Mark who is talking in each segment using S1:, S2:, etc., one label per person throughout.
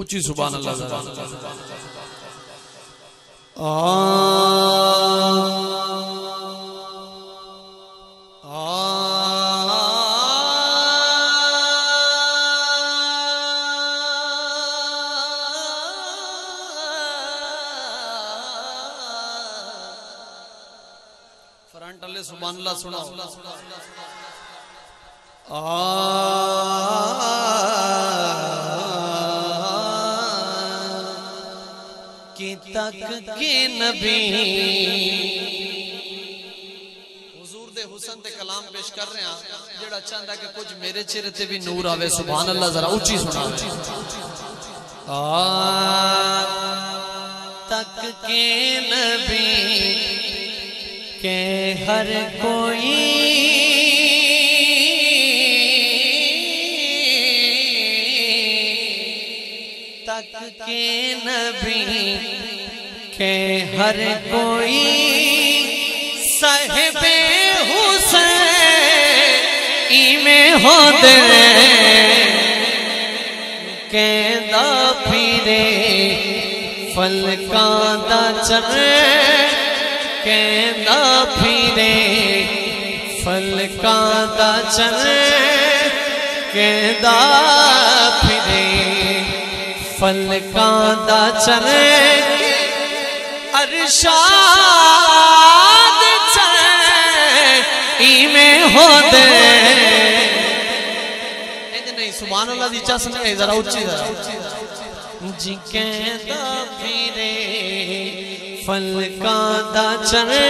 S1: उच्ची सुभान अल्लाह जरा। फ्रंट अल्लाह सुभान अल्लाह सुनाओ। कि तक के नबी हुजूर दे हुस्न ते कलाम पेश कर रहे हैं। जेड़ा चाहता कि कुछ मेरे चेहरे ते भी नूर आवे सुभान अल्लाह जरा उच्ची सुना। तक के नबी के हर कोई तक के नबी के हर कोई साहिबे हुसैन में हो दे कहदा फिरे फलकां दा चढ़े कहदा फिरे फलकां दा चढ़े कहदा फिरे फलकां दा चढ़े अरशाद में हो दे नहीं सुभान अल्लाह दी चस्म है जरा उच्ची जरा जी कहदा फिरे फलकां दा चढ़े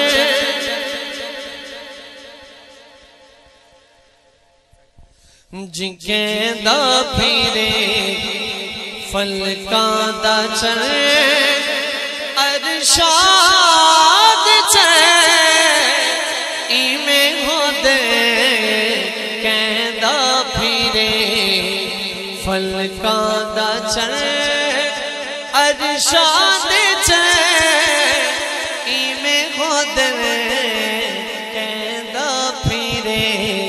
S1: जी कहदा फिरे फलकां दा चढ़े अरशाद में हो दे कहदा फिरे फलकां दा चढ़े अरशाद में हो दे कहदा फिरे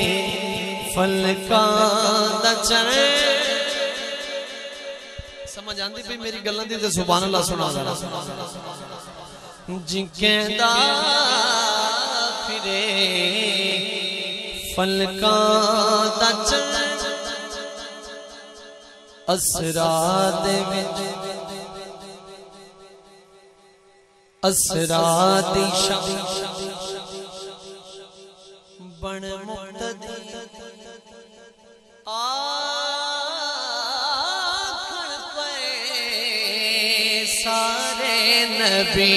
S1: फलकां दा चढ़े। समझ आंदी पई मेरी गल्लां दी ते सुभान अल्लाह सुना जरा। जी कहदा फिरे फलकां दा चढ़े असरा दे विच असरा दी शाम बन मुक्तदी आखण पे सारे नबी।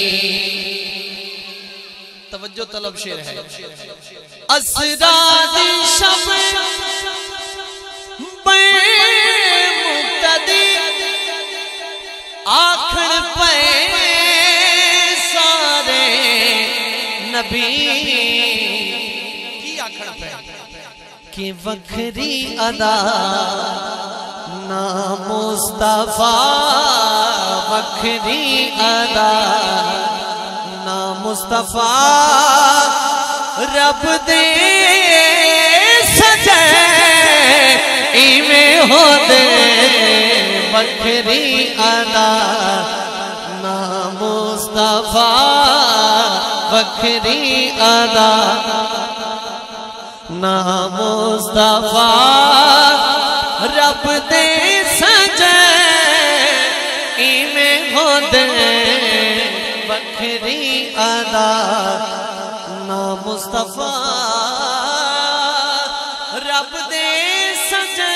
S1: तवज्जो तलब शेर है। असरा दी शाम बन मुक्तदी आखण पे सारे नबी की आखण पे कि वखरी अदा ना मुस्तफा वखरी अदा ना मुस्तफा रब दे सजे इमें हो दे वखरी अदा ना मुस्तफा वखरी अदा ना मुस्तफा रब दे सजे इमें हो दे वखरी अदा ना मुस्तफा रब दे सजे।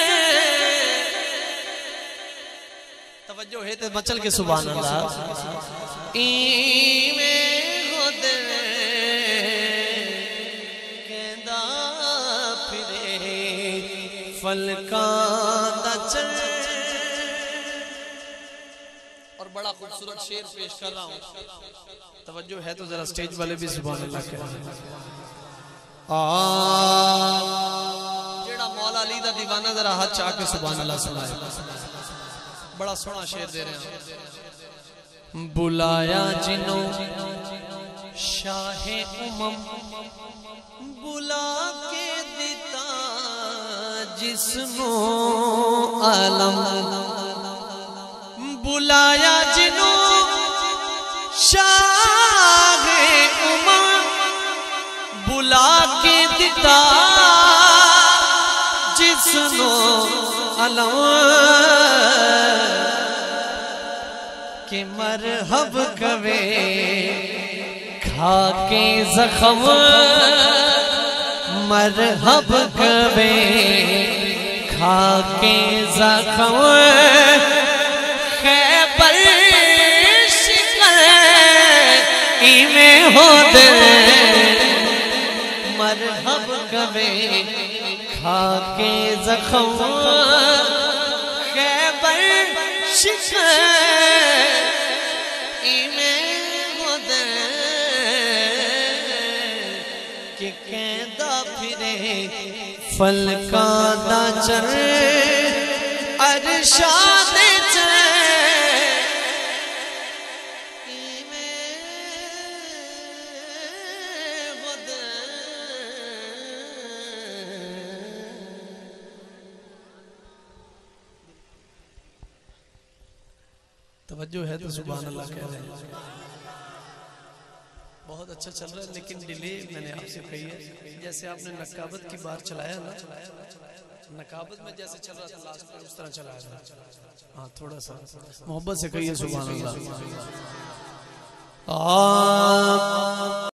S1: तवज्जो है तो मचल के सुभान अल्लाह। इमें हो दे कहदा फिरे फलकां दा चढ़े। और बड़ा खूबसूरत शेर पेश कर रहा हूं। तवज्जो है तो जरा स्टेज वाले भी सुभान अल्लाह करें। जेड़ा मौला अली दा दीवाना जरा हाथ चाह के सुभान अल्लाह सुनाए। बड़ा सोहना शेर दे रहे हैं। बुलाया जिनो शाहे उमम बुला के दिता जिसनो आलम बुलाया जिनू शाह उमा बुला के दिता जिसनो अलवा के मरहब कवे खा के जख्म मरहब कवे खा के जख्म खैबर शिकन में हो दे मरहब कवे खा के जख्म खैबर शिकन में हो दे कि कहदा फिरे फलका दा चल अरशाद तवज्जो है तो सुभान अल्लाह कह रहे हैं। बहुत अच्छा चल रहा है लेकिन डिले मैंने आपसे कही है। जैसे आपने नकाबत की बात चलाया ना, नकाबत में जैसे चल रहा था लास्ट में उस तरह चलाया था। हाँ थोड़ा सा मोहब्बत से कहिए सुभान अल्लाह।